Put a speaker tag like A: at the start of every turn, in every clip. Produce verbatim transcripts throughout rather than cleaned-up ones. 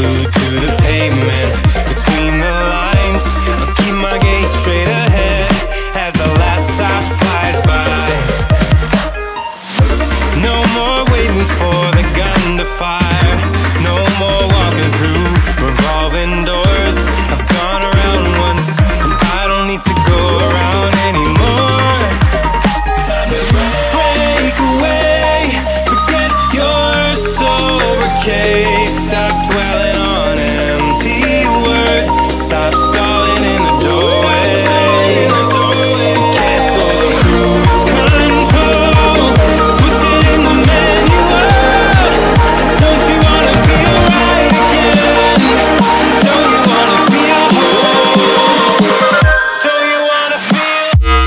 A: glued to the pavement. Between the lines, I'll keep my gaze straight ahead as the last stop flies by. No more waiting for the gun to fire. No more walking through revolving doors. I've gone around once, and I don't need to go around anymore. It's time to break away. Forget your sober case. Stop dwelling on empty words. Stop stalling in the doorway. Cancel the cruise control. Switch it in the manual. Don't you wanna feel right again? Don't you wanna feel whole? Don't you wanna feel?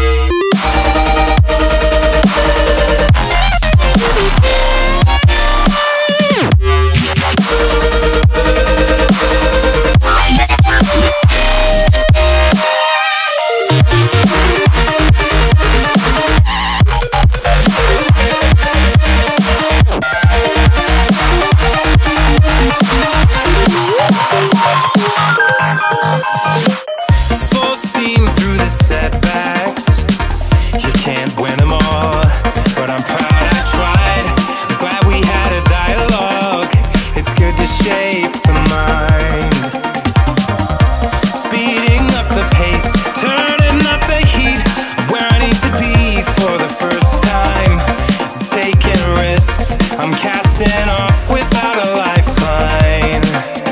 A: Full steam through the setbacks. You can't win them all, but I'm proud I tried. I'm glad we had a dialogue. It's good to shape the mind. Speeding up the pace, turning up the heat. Where I need to be for the first time. Taking risks, I'm casting off without a lifeline.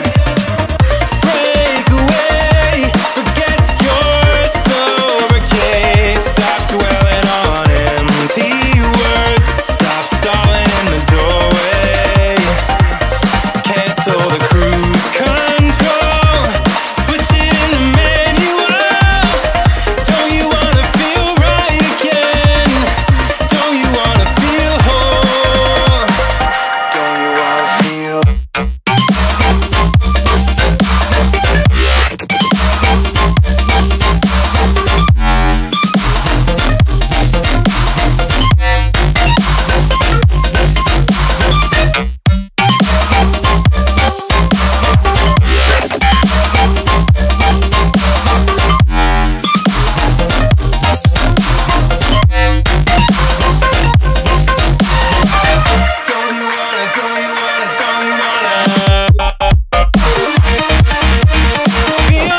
A: Break away, forget your sober case. Stop dwelling on empty words. Stop stalling in the doorway. Cancel the cruise control. Switch it in the manual. Don't you wanna feel right again? Don't you wanna feel whole? Don't you wanna feel? Don't you wanna, don't you wanna, don't you wanna feel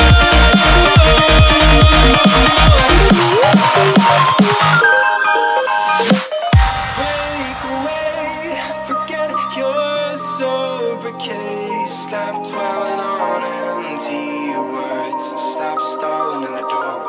A: Break away, forget your sober case. Stop dwelling on empty words. Stop stalling in the doorway.